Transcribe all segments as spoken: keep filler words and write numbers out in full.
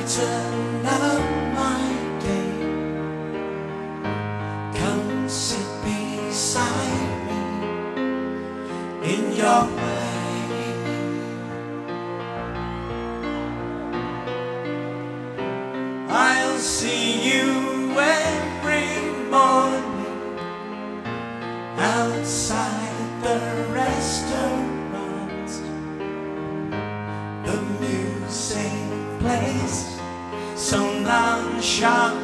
brighten up my day. Come sit beside me in your way. I'll see you every morning outside the restaurant. The music plays so nonchalant.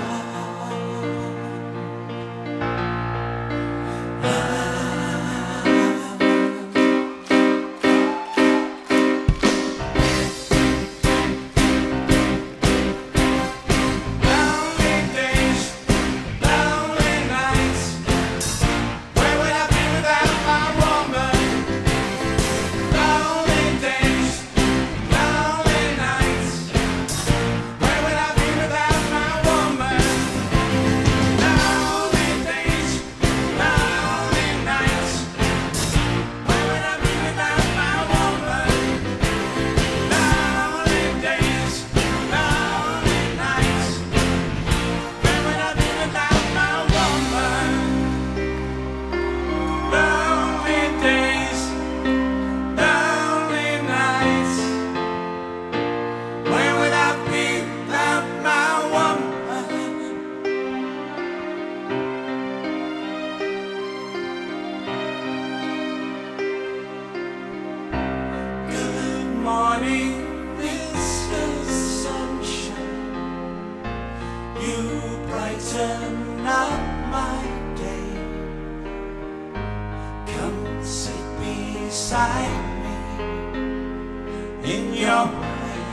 Morning, Mister Sunshine, you brighten up my day. Come sit beside me in your way.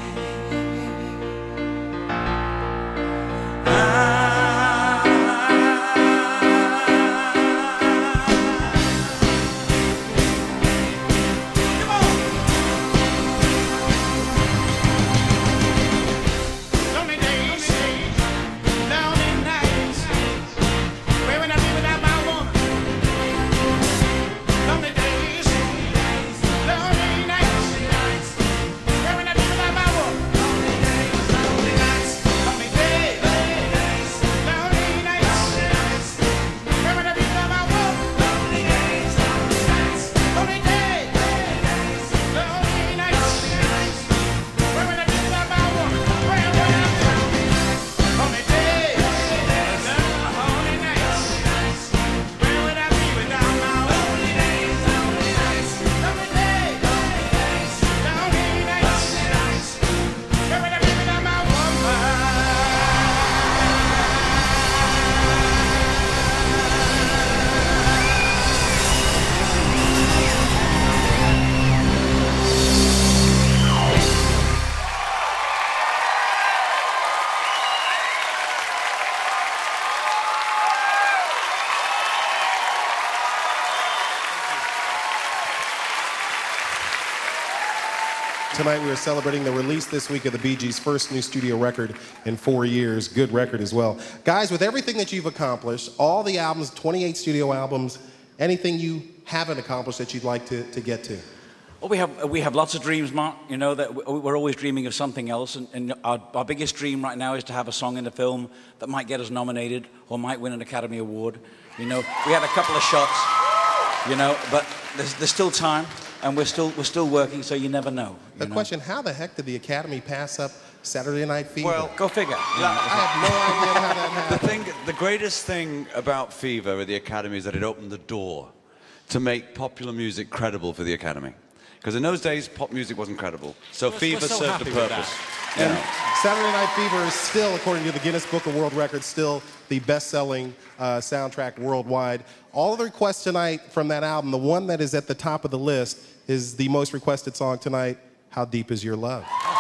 Tonight we are celebrating the release this week of the Bee Gees' first new studio record in four years. Good record as well. Guys, with everything that you've accomplished, all the albums, twenty-eight studio albums, anything you haven't accomplished that you'd like to, to get to? Well, we have, we have lots of dreams, Mark. You know, that we're always dreaming of something else. And, and our, our biggest dream right now is to have a song in the film that might get us nominated or might win an Academy Award. You know, we had a couple of shots, you know, but there's, there's still time. And we're still, we're still working, so you never know. The know? question, how the heck did the Academy pass up Saturday Night Fever? Well, go figure. Yeah, I have no idea how that happened. The, thing, the greatest thing about Fever at the Academy is that it opened the door to make popular music credible for the Academy. Because in those days, pop music wasn't credible. So we're, Fever we're so served a purpose. And Saturday Night Fever is still, according to the Guinness Book of World Records, still the best-selling uh, soundtrack worldwide. All of the requests tonight from that album, the one that is at the top of the list is the most requested song tonight, How Deep Is Your Love?